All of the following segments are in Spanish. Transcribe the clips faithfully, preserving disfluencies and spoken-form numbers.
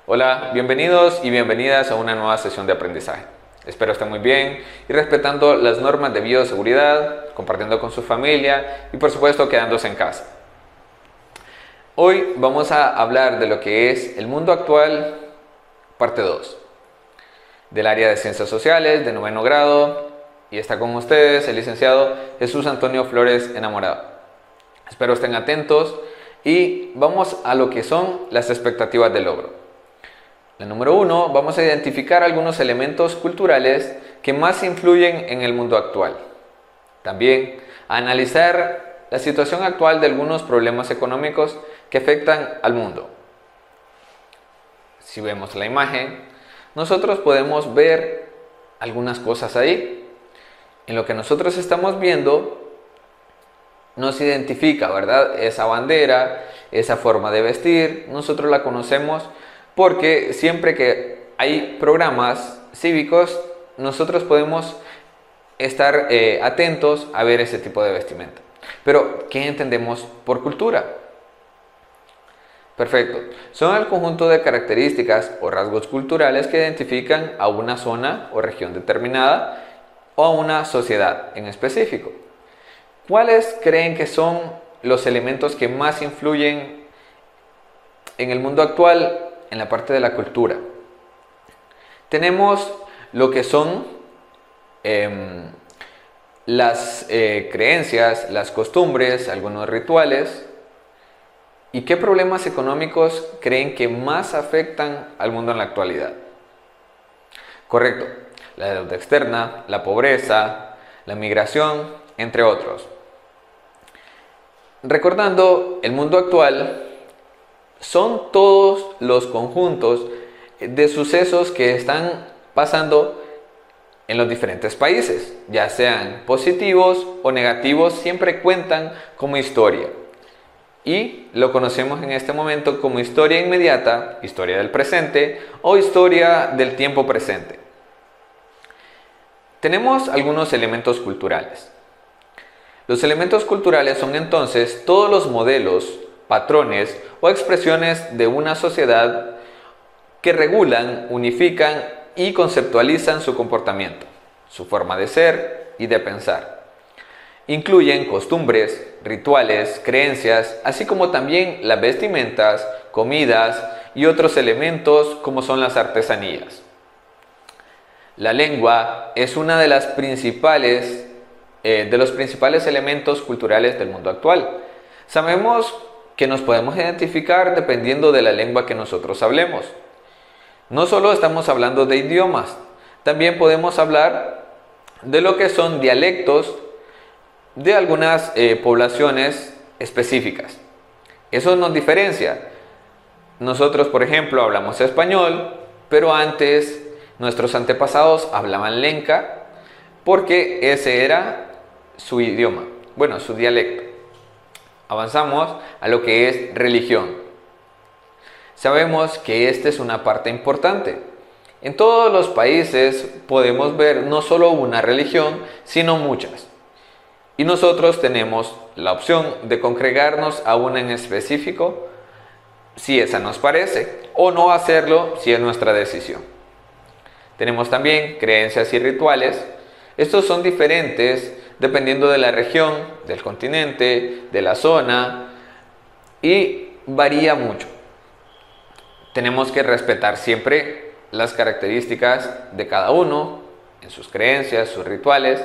Hola, bienvenidos y bienvenidas a una nueva sesión de aprendizaje. Espero estén muy bien y respetando las normas de bioseguridad, compartiendo con su familia y por supuesto quedándose en casa. Hoy vamos a hablar de lo que es el mundo actual, parte dos, del área de Ciencias Sociales, de noveno grado, y está con ustedes el licenciado Jesús Antonio Flores Enamorado. Espero estén atentos y vamos a lo que son las expectativas de logro. La número uno, vamos a identificar algunos elementos culturales que más influyen en el mundo actual. También a analizar la situación actual de algunos problemas económicos que afectan al mundo. Si vemos la imagen, nosotros podemos ver algunas cosas ahí. En lo que nosotros estamos viendo nos identifica, ¿verdad? Esa bandera, esa forma de vestir, nosotros la conocemos porque siempre que hay programas cívicos, nosotros podemos estar eh, atentos a ver ese tipo de vestimenta. Pero, ¿qué entendemos por cultura? Perfecto. Son el conjunto de características o rasgos culturales que identifican a una zona o región determinada o a una sociedad en específico. ¿Cuáles creen que son los elementos que más influyen en el mundo actual en la parte de la cultura? Tenemos lo que son eh, las eh, creencias, las costumbres, algunos rituales. ¿Y qué problemas económicos creen que más afectan al mundo en la actualidad? Correcto, la deuda externa, la pobreza, la migración, entre otros. Recordando, el mundo actual son todos los conjuntos de sucesos que están pasando en los diferentes países, ya sean positivos o negativos, siempre cuentan como historia. Y lo conocemos en este momento como historia inmediata, historia del presente o historia del tiempo presente. Tenemos algunos elementos culturales. Los elementos culturales son entonces todos los modelos, patrones o expresiones de una sociedad que regulan, unifican y conceptualizan su comportamiento, su forma de ser y de pensar. Incluyen costumbres, rituales, creencias, así como también las vestimentas, comidas y otros elementos como son las artesanías. La lengua es una de las principales, eh, de los principales elementos culturales del mundo actual. Sabemos que nos podemos identificar dependiendo de la lengua que nosotros hablemos. No solo estamos hablando de idiomas, también podemos hablar de lo que son dialectos de algunas eh, poblaciones específicas. Eso nos diferencia. Nosotros, por ejemplo, hablamos español, pero antes nuestros antepasados hablaban lenca porque ese era su idioma, bueno, su dialecto. Avanzamos a lo que es religión. Sabemos que esta es una parte importante. En todos los países podemos ver no solo una religión, sino muchas. Y nosotros tenemos la opción de congregarnos a una en específico si esa nos parece, o no hacerlo si es nuestra decisión. Tenemos también creencias y rituales. Estos son diferentes dependiendo de la región, del continente, de la zona, y varía mucho. Tenemos que respetar siempre las características de cada uno en sus creencias, sus rituales,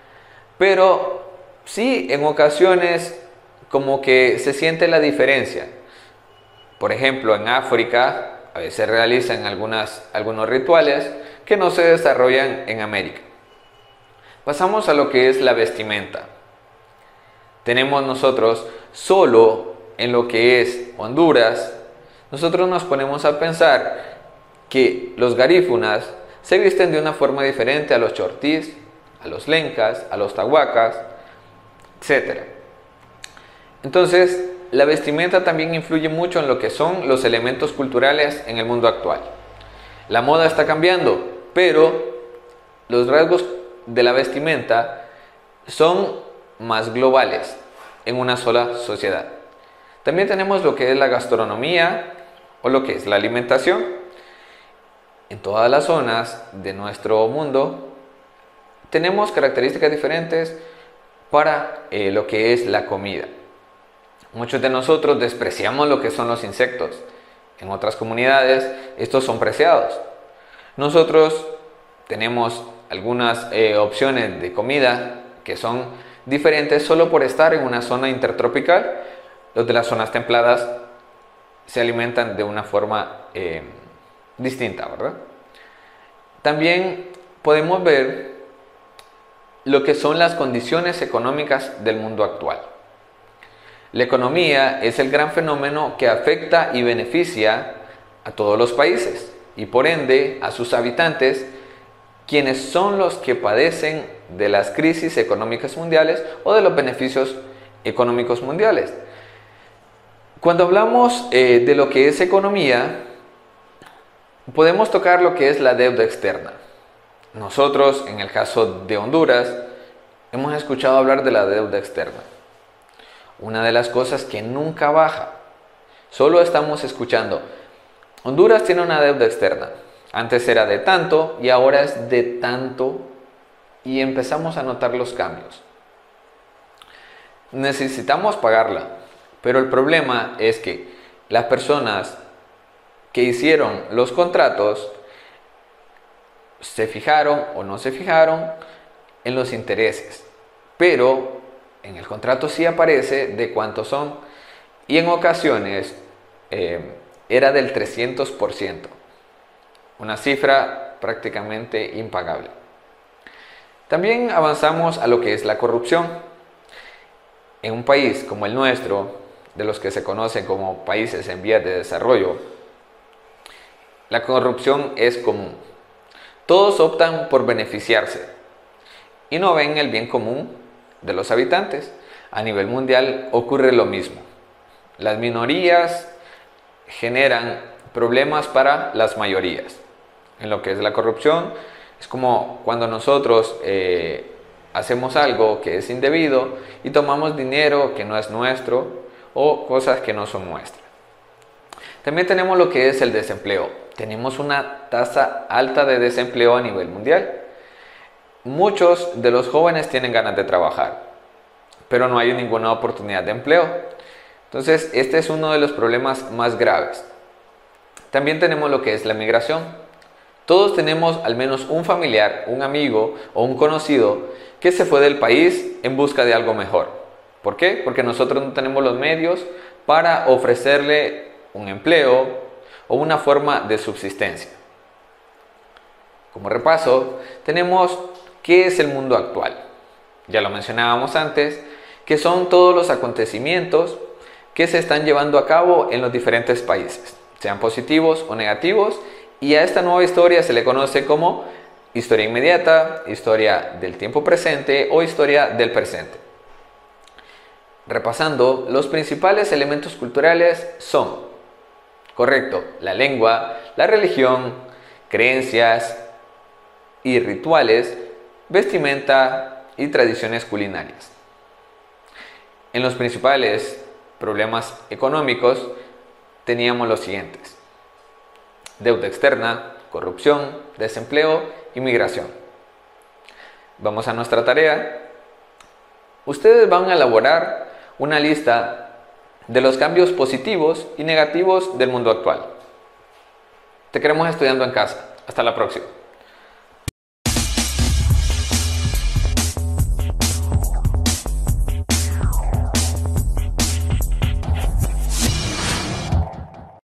pero sí, en ocasiones como que se siente la diferencia. Por ejemplo, en África a veces realizan algunas, algunos rituales que no se desarrollan en América. Pasamos a lo que es la vestimenta. Tenemos nosotros solo en lo que es Honduras, nosotros nos ponemos a pensar que los garífunas se visten de una forma diferente a los chortís, a los lencas, a los tahuacas, etcétera. Entonces, la vestimenta también influye mucho en lo que son los elementos culturales en el mundo actual. La moda está cambiando, pero los rasgos de la vestimenta son más globales en una sola sociedad. También tenemos lo que es la gastronomía o lo que es la alimentación. en todas las zonas de nuestro mundo tenemos características diferentes para eh, lo que es la comida. Muchos de nosotros despreciamos lo que son los insectos. En otras comunidades estos son preciados. Nosotros tenemos algunas eh, opciones de comida que son diferentes solo por estar en una zona intertropical. Los de las zonas templadas se alimentan de una forma eh, distinta, ¿verdad? También podemos ver lo que son las condiciones económicas del mundo actual. La economía es el gran fenómeno que afecta y beneficia a todos los países y por ende a sus habitantes, quienes son los que padecen de las crisis económicas mundiales o de los beneficios económicos mundiales. Cuando hablamos eh, de lo que es economía, podemos tocar lo que es la deuda externa. Nosotros, en el caso de Honduras, hemos escuchado hablar de la deuda externa. Una de las cosas que nunca baja. Solo estamos escuchando, Honduras tiene una deuda externa. Antes era de tanto y ahora es de tanto y empezamos a notar los cambios. Necesitamos pagarla, pero el problema es que las personas que hicieron los contratos se fijaron o no se fijaron en los intereses, pero en el contrato sí aparece de cuántos son y en ocasiones eh, era del trescientos por ciento, una cifra prácticamente impagable. También avanzamos a lo que es la corrupción. En un país como el nuestro, de los que se conocen como países en vías de desarrollo, la corrupción es común. Todos optan por beneficiarse y no ven el bien común de los habitantes. A nivel mundial ocurre lo mismo. Las minorías generan problemas para las mayorías. En lo que es la corrupción, es como cuando nosotros eh, hacemos algo que es indebido y tomamos dinero que no es nuestro o cosas que no son nuestras. También tenemos lo que es el desempleo. Tenemos una tasa alta de desempleo a nivel mundial. Muchos de los jóvenes tienen ganas de trabajar, pero no hay ninguna oportunidad de empleo. Entonces, este es uno de los problemas más graves. También tenemos lo que es la migración. Todos tenemos al menos un familiar, un amigo o un conocido que se fue del país en busca de algo mejor. ¿Por qué? Porque nosotros no tenemos los medios para ofrecerle un empleo o una forma de subsistencia. Como repaso, tenemos qué es el mundo actual. Ya lo mencionábamos antes, que son todos los acontecimientos que se están llevando a cabo en los diferentes países, sean positivos o negativos, y a esta nueva historia se le conoce como historia inmediata, historia del tiempo presente o historia del presente. Repasando, los principales elementos culturales son, correcto, la lengua, la religión, creencias y rituales, vestimenta y tradiciones culinarias. En los principales problemas económicos teníamos los siguientes: deuda externa, corrupción, desempleo y migración. Vamos a nuestra tarea. Ustedes van a elaborar una lista de los cambios positivos y negativos del mundo actual. Te queremos estudiando en casa. Hasta la próxima.